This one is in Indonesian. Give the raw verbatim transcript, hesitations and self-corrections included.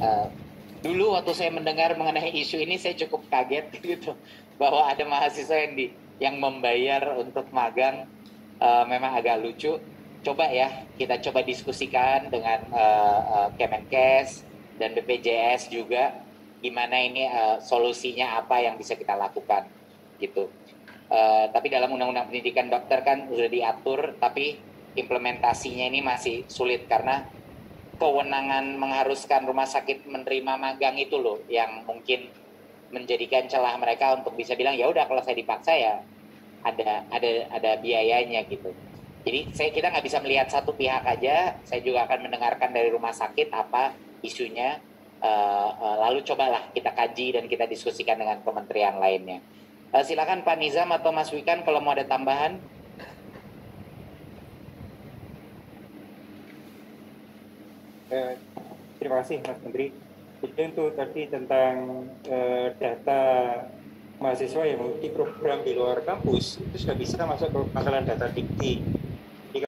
uh, dulu waktu saya mendengar mengenai isu ini saya cukup kaget gitu bahwa ada mahasiswa yang di yang membayar untuk magang. Uh, memang agak lucu. Coba ya kita coba diskusikan dengan uh, uh, Kemenkes dan B P J S juga gimana ini uh, solusinya apa yang bisa kita lakukan gitu. Uh, tapi dalam undang-undang pendidikan dokter kan sudah diatur, tapi implementasinya ini masih sulit karena kewenangan mengharuskan rumah sakit menerima magang itu loh yang mungkin menjadikan celah mereka untuk bisa bilang ya udah kalau saya dipaksa ya ada ada ada biayanya gitu. Jadi saya kita nggak bisa melihat satu pihak aja. Saya juga akan mendengarkan dari rumah sakit apa isunya. Uh, uh, lalu cobalah kita kaji dan kita diskusikan dengan kementerian lainnya. Uh, silakan Pak Nizam atau Mas Wikan kalau mau ada tambahan. Uh, terima kasih Mas Menteri. Jadi untuk tadi tentang uh, data mahasiswa yang mengikuti program di luar kampus itu sudah bisa masuk ke pangkalan data dikti